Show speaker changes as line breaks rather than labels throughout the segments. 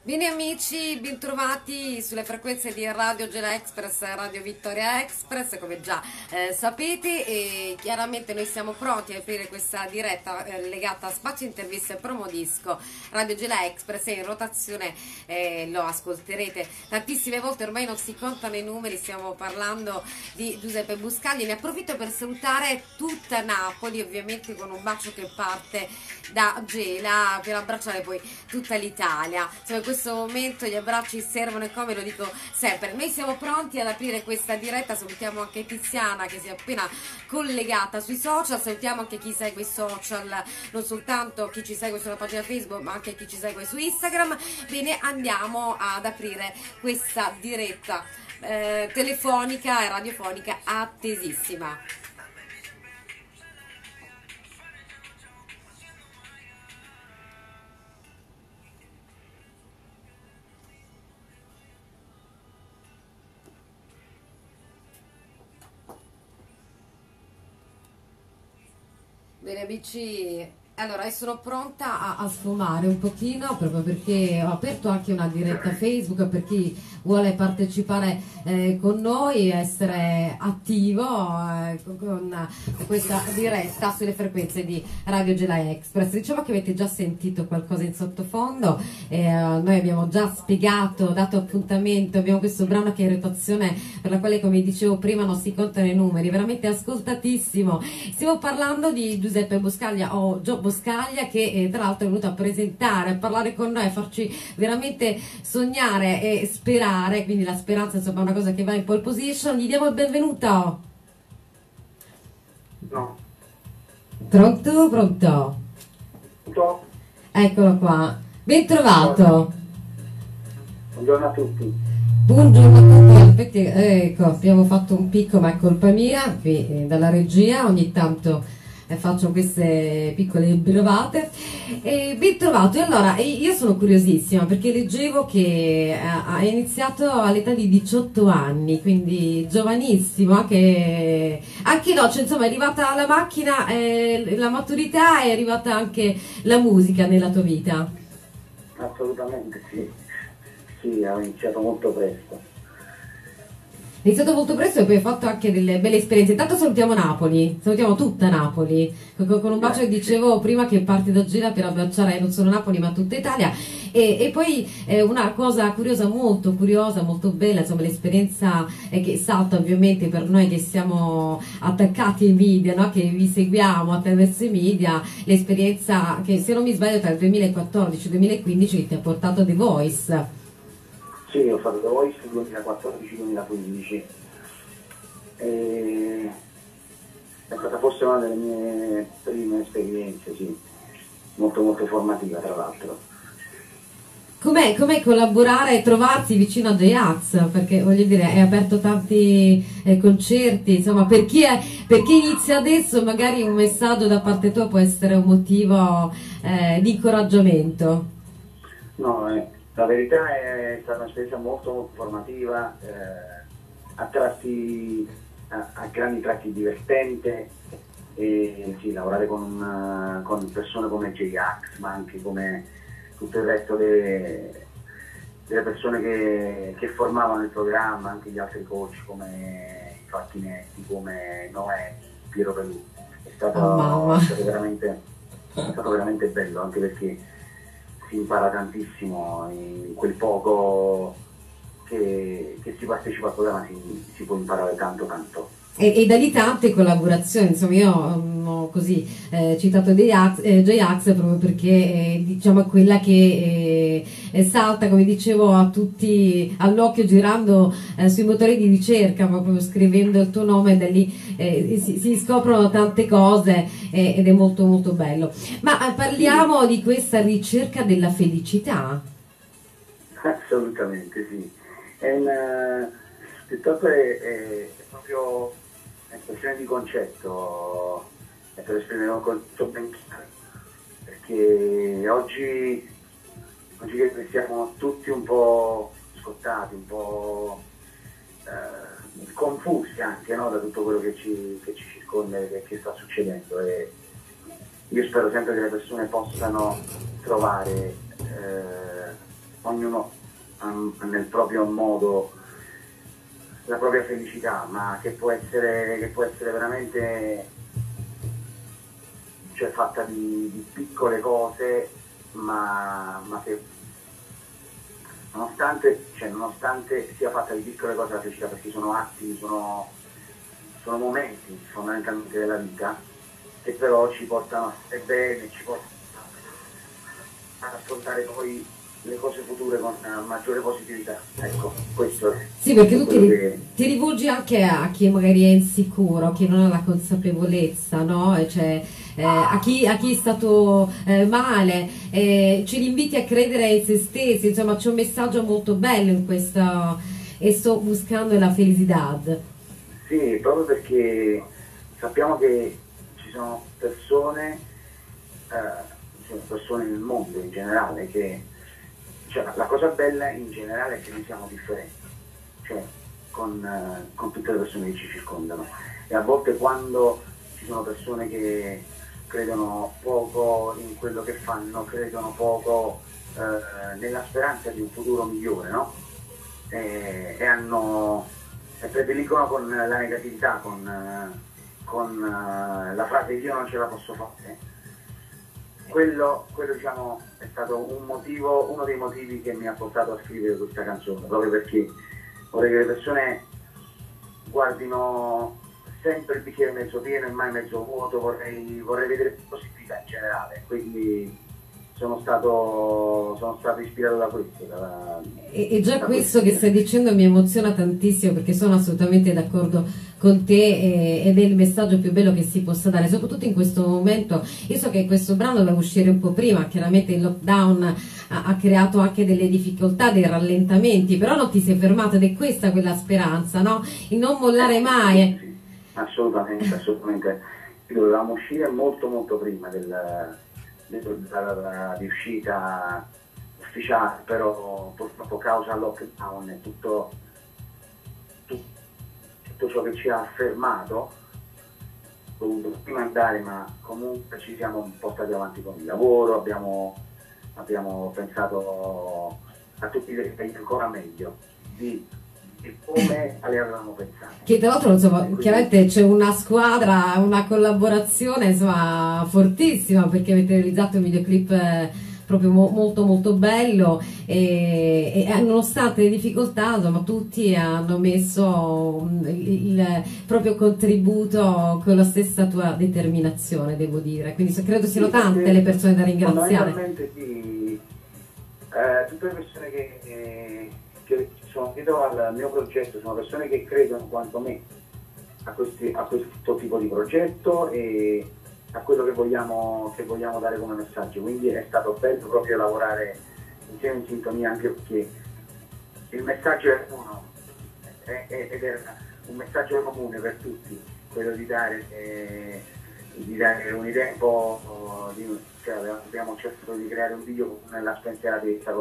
Bene amici, bentrovati sulle frequenze di Radio Gela Express, Radio Vittoria Express, come già sapete, e chiaramente noi siamo pronti a aprire questa diretta legata a Spazio Interviste e Promo Disco. Radio Gela Express è in rotazione, lo ascolterete tantissime volte, ormai non si contano i numeri, stiamo parlando di Giuseppe Buscaglia. Ne approfitto per salutare tutta Napoli, ovviamente con un bacio che parte da Gela per abbracciare poi tutta l'Italia. Insomma, in questo momento gli abbracci servono, e come lo dico sempre, noi siamo pronti ad aprire questa diretta. Salutiamo anche Tiziana che si è appena collegata sui social, salutiamo anche chi segue i social, non soltanto chi ci segue sulla pagina Facebook ma anche chi ci segue su Instagram. Bene, andiamo ad aprire questa diretta telefonica e radiofonica attesissima. Bene amici, allora io sono pronta a sfumare un pochino, proprio perché ho aperto anche una diretta Facebook per chi vuole partecipare con noi, essere attivo con questa diretta sulle frequenze di Radio Gela Express. Diciamo che avete già sentito qualcosa in sottofondo, noi abbiamo già spiegato, dato appuntamento, abbiamo questo brano che è in rotazione, per la quale, come dicevo prima, non si contano i numeri, veramente ascoltatissimo. Stiamo parlando di Giuseppe Buscaglia, o Gio Buscaglia, che tra l'altro è venuto a presentare, a parlare con noi, a farci veramente sognare e sperare, quindi la speranza insomma è una cosa che va in pole position. Gli diamo il benvenuto.
No.
Pronto? Pronto?
Pronto?
Eccolo qua, ben trovato.
Buongiorno a tutti.
Buongiorno a tutti. Aspetti, ecco, abbiamo fatto un picco, ma è colpa mia, qui dalla regia, ogni tanto faccio queste piccole brovate. Ben trovato. E allora io sono curiosissima perché leggevo che ha iniziato all'età di 18 anni, quindi giovanissimo, anche no, cioè, insomma è arrivata la macchina, la maturità, è arrivata anche la musica nella tua vita.
Assolutamente sì. Sì, ho iniziato molto presto.
È iniziato molto presto e poi hai fatto anche delle belle esperienze. Intanto salutiamo Napoli, salutiamo tutta Napoli, con un bacio che dicevo prima, che parte da Gela per abbracciare non solo Napoli ma tutta Italia. E poi una cosa curiosa, molto curiosa, molto bella, insomma l'esperienza che salta ovviamente per noi che siamo attaccati ai media, no? Che vi seguiamo attraverso i media, l'esperienza che, se non mi sbaglio, tra il 2014 e il 2015 ti ha portato a The Voice.
Sì, ho fatto The Voice 2014-2015. È stata forse una delle mie prime esperienze, sì. Molto molto formativa, tra l'altro.
Com'è collaborare e trovarsi vicino a J-Ax? Perché voglio dire, hai aperto tanti concerti, insomma, per chi inizia adesso magari un messaggio da parte tua può essere un motivo di incoraggiamento.
No, la verità è stata un'esperienza molto molto formativa, a tratti, a grandi tratti divertente, e sì, lavorare con persone come J-Ax, ma anche come tutto il resto delle persone che formavano il programma, anche gli altri coach come i Facchinetti, come Noè, Piero Pelù. È stato veramente bello, anche perché si impara tantissimo in quel poco che si partecipa al programma, si può imparare tanto tanto.
E da lì tante collaborazioni, insomma io ho così citato J-Ax proprio perché diciamo è quella che salta, come dicevo, a tutti all'occhio girando sui motori di ricerca, ma proprio scrivendo il tuo nome, da lì si scoprono tante cose ed è molto molto bello. Ma parliamo di questa ricerca della felicità.
Assolutamente sì. Piuttosto è proprio un'espressione di concetto, è per esprimere un concetto ben chiaro, perché oggi che siamo tutti un po' scottati, un po' confusi anche, no, da tutto quello che ci circonda e che sta succedendo, e io spero sempre che le persone possano trovare ognuno ha nel proprio modo la propria felicità, ma che può essere veramente, cioè, fatta di piccole cose, ma che nonostante sia fatta di piccole cose la felicità, perché sono attimi, sono momenti fondamentalmente della vita che però ci portano a stare bene, ci portano ad affrontare poi le cose future con maggiore positività. Ecco, questo è.
Sì, perché tu ti rivolgi anche a chi magari è insicuro, a chi non ha la consapevolezza, no? Cioè, a chi è stato male, ci inviti a credere in se stessi, insomma c'è un messaggio molto bello in questo, e sto buscando la felicità.
Sì, proprio perché sappiamo che ci sono persone nel mondo in generale che, cioè, la cosa bella in generale è che noi siamo differenti, cioè con tutte le persone che ci circondano, e a volte quando ci sono persone che credono poco in quello che fanno, credono poco nella speranza di un futuro migliore, no? E prediligono con la negatività, con la frase io non ce la posso fare. Quello diciamo è stato uno dei motivi che mi ha portato a scrivere questa canzone, proprio perché vorrei che le persone guardino sempre il bicchiere mezzo pieno e mai mezzo vuoto, vorrei vedere positività in generale, quindi sono stato ispirato da questo.
E già questo che stai dicendo mi emoziona tantissimo, perché sono assolutamente d'accordo con te, ed è il messaggio più bello che si possa dare, soprattutto in questo momento. Io so che questo brano doveva uscire un po' prima, chiaramente il lockdown ha creato anche delle difficoltà, dei rallentamenti, però non ti sei fermato, ed è questa quella speranza, no? Il non mollare mai.
Sì, assolutamente. Dovevamo uscire molto prima di uscita ufficiale, però purtroppo causa lockdown e tutto ciò che ci ha fermato, dovuto prima andare, ma comunque ci siamo portati avanti con il lavoro, abbiamo pensato a tutti i dettagli ancora meglio di come le avevamo pensato.
Che tra l'altro, insomma, chiaramente c'è una squadra, una collaborazione, insomma, fortissima, perché avete realizzato un videoclip proprio molto bello, e nonostante le difficoltà, insomma, tutti hanno messo il proprio contributo con la stessa tua determinazione, devo dire, quindi credo siano tante le persone da ringraziare.
Fondamentalmente sì, tutte le persone che sono dietro al mio progetto sono persone che credono quanto me a questo tipo di progetto e a quello che vogliamo dare come messaggio, quindi è stato bello proprio lavorare insieme in sintonia, anche perché il messaggio è uno ed è un messaggio comune per tutti, quello di dare un'idea un po' cioè abbiamo cercato di creare un video nella spensieratezza,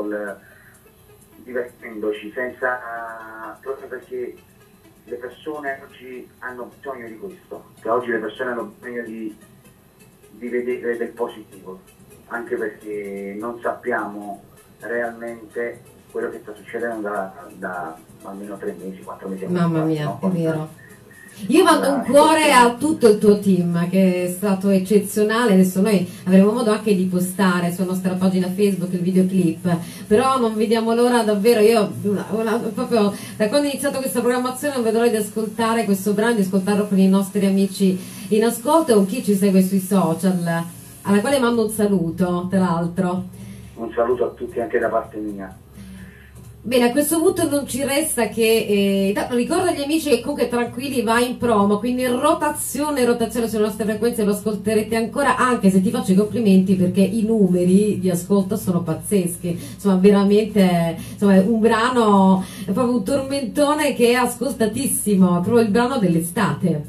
divertendoci, proprio perché le persone oggi hanno bisogno di questo, cioè oggi le persone hanno bisogno di vedere del positivo, anche perché non sappiamo realmente quello che sta succedendo da almeno 3 mesi, 4 mesi.
Mamma mia, no? È vero. Io mando un cuore a tutto il tuo team, che è stato eccezionale. Adesso noi avremo modo anche di postare sulla nostra pagina Facebook il videoclip, però non vediamo l'ora davvero. Io proprio da quando ho iniziato questa programmazione non vedo l'ora di ascoltare questo brano, di ascoltarlo con i nostri amici in ascolto e con chi ci segue sui social, alla quale mando un saluto, tra l'altro.
Un saluto a tutti anche da parte mia.
Bene, a questo punto non ci resta che ricordo agli amici che comunque tranquilli, va in promo, quindi rotazione sulle nostre frequenze, lo ascolterete ancora, anche se ti faccio i complimenti perché i numeri di ascolto sono pazzeschi, insomma veramente, insomma, è un brano, è proprio un tormentone che è ascoltatissimo, è proprio il brano dell'estate.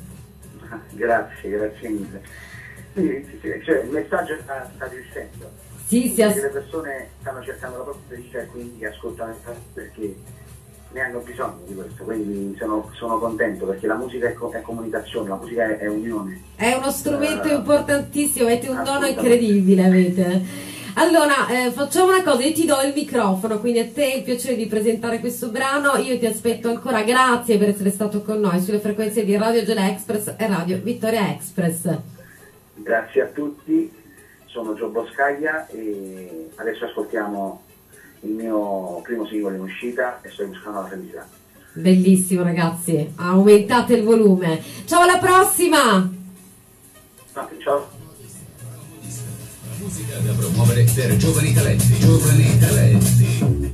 Grazie mille. Sì, cioè, il messaggio sta riuscendo.
Sì,
le persone stanno cercando la propria felicità e quindi ascoltano perché ne hanno bisogno di questo, quindi sono contento perché la musica è comunicazione, la musica è unione.
È uno strumento importantissimo, avete un dono incredibile, avete. Allora, facciamo una cosa, io ti do il microfono, quindi a te il piacere di presentare questo brano, io ti aspetto ancora, grazie per essere stato con noi sulle frequenze di Radio Gela Express e Radio Vittoria Express.
Grazie a tutti, sono Gio Boscaglia e adesso ascoltiamo il mio primo singolo in uscita e sto buscando la felicità.
Bellissimo ragazzi, aumentate il volume. Ciao, alla prossima!
Ciao.
Musica da promuovere per giovani talenti. Giovani talenti.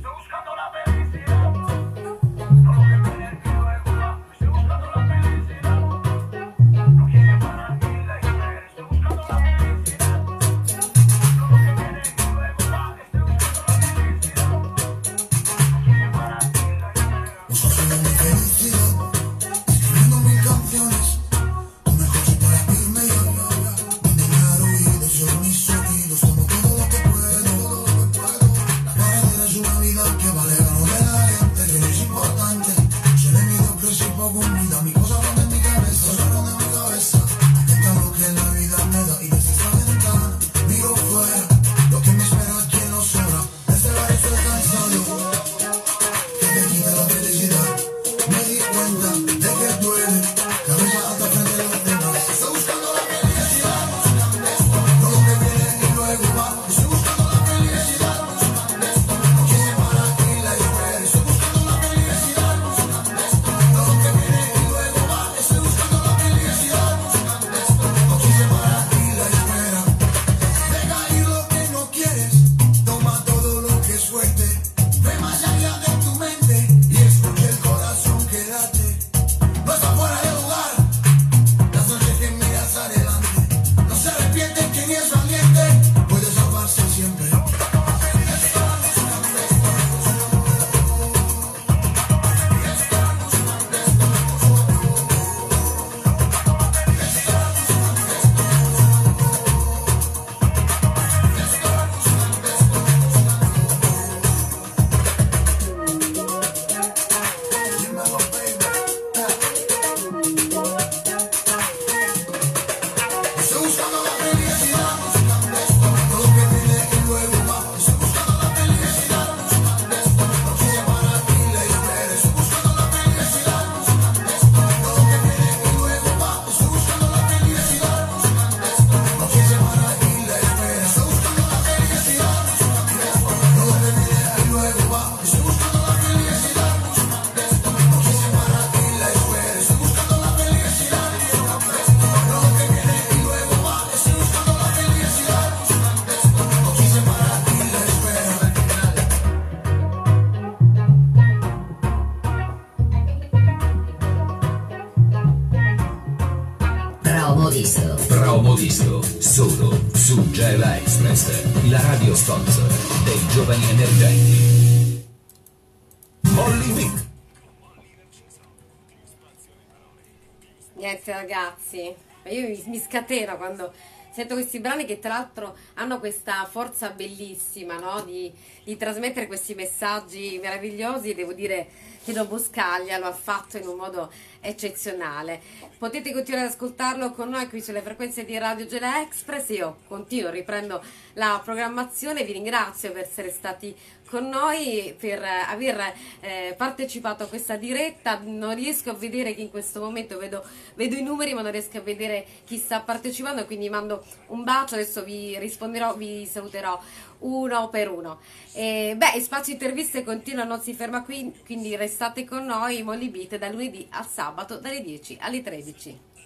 Promodisto solo su Gela Express, la radio sponsor dei giovani emergenti. Molly Vic.
Niente ragazzi, io mi scateno quando sento questi brani che tra l'altro hanno questa forza bellissima, no? di trasmettere questi messaggi meravigliosi, e devo dire che Gio Boscaglia lo ha fatto in un modo eccezionale. Potete continuare ad ascoltarlo con noi qui sulle frequenze di Radio Gela Express. Io continuo, riprendo la programmazione, vi ringrazio per essere stati con noi, per aver partecipato a questa diretta. Non riesco a vedere chi in questo momento, vedo i numeri ma non riesco a vedere chi sta partecipando, quindi mando un bacio, adesso vi risponderò, vi saluterò uno per uno. Spazio interviste continua, non si ferma qui, quindi restate con noi. Molly Beat da lunedì al sabato dalle 10 alle 13.